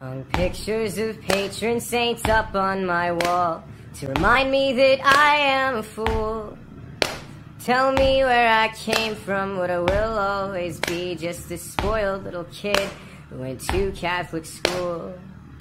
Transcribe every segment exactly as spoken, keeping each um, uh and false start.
Hung pictures of patron saints up on my wall to remind me that I am a fool. Tell me where I came from, what I will always be, just a spoiled little kid who went to Catholic school.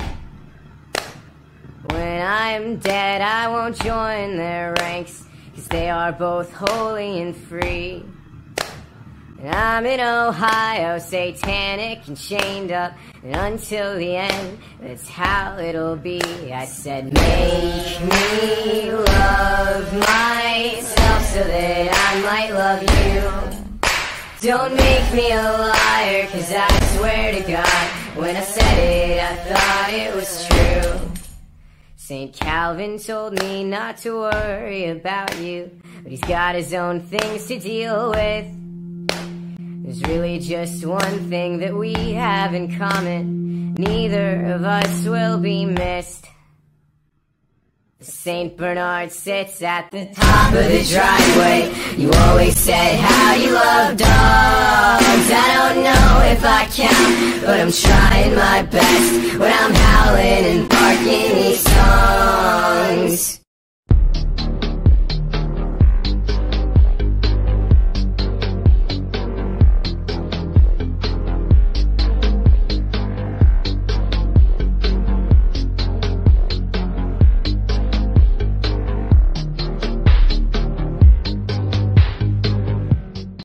When I am dead, I won't join their ranks, 'cause they are both holy and free. And I'm in Ohio, satanic and chained up, and until the end, that's how it'll be. I said, make me love myself so that I might love you. Don't make me a liar, 'cause I swear to God, when I said it, I thought it was true. Saint Calvin told me not to worry about you, but he's got his own things to deal with. There's really just one thing that we have in common: neither of us will be missed. Saint Bernard sits at the top of the driveway. You always said how you love dogs. I don't know if I count, but I'm trying my best when I'm howling and barking these songs.